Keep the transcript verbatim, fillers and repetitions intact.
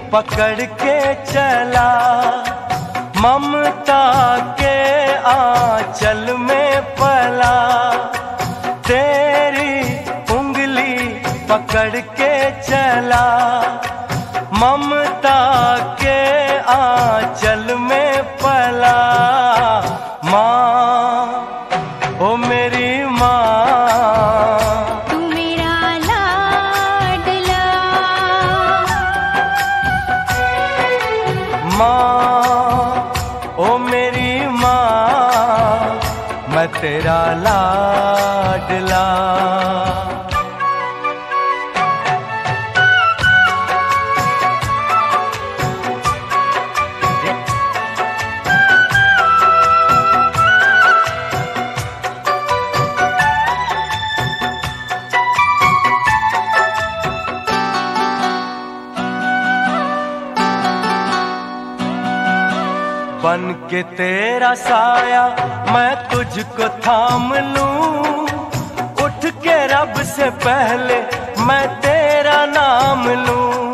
पकड़ के चला, ममता के आंचल में पला। तेरी उंगली पकड़ के चला, ममता के आंचल में पला। माँ, ओ मेरी माँ, तू मेरा लाडला। माँ, ओ मेरी माँ, मैं तेरा लाडला। बन के तेरा साया मैं तुझको थाम लूं, उठ के रब से पहले मैं तेरा नाम लूं।